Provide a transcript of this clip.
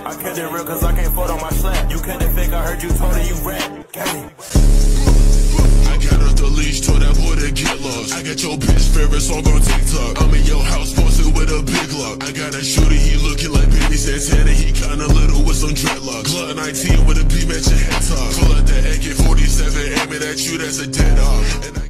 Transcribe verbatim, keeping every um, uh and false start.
I kept it real cause I can't fold on my slap. You kept it fake, I heard you told her you rap. Gang. I got off the leash, told that boy to get lost. I got your bitch favorite song on TikTok. I'm in your house posted with a big lock. I got a shooter, he looking like Baby Santana. He kinda little with some dreadlocks. Glock nineteen with a beat matching head top. Pull out the A K forty-seven, aiming at you, that's a dead op.